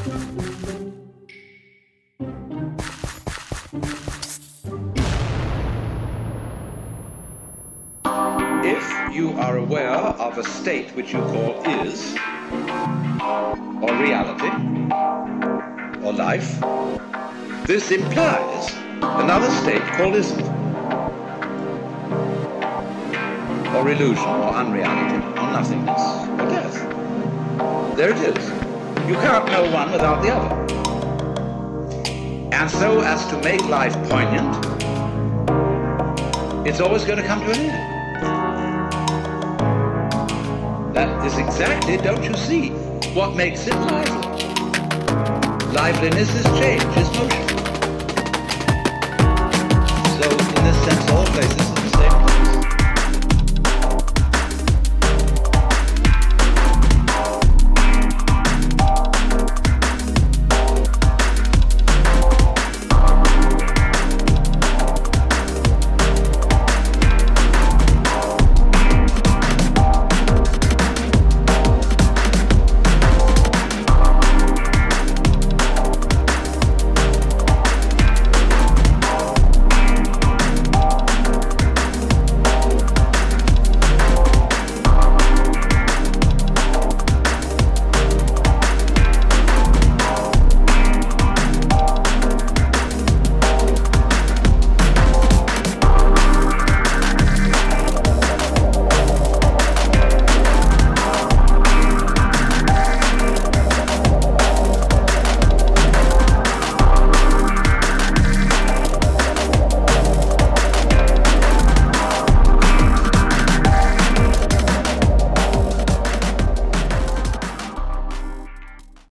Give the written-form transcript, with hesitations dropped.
If you are aware of a state which you call is, or reality, or life, this implies another state called isn't, or illusion, or unreality, or nothingness, or death. There it is. You can't know one without the other. And so as to make life poignant, it's always going to come to an end. That is exactly, don't you see, what makes it lively. Liveliness is change, is motion.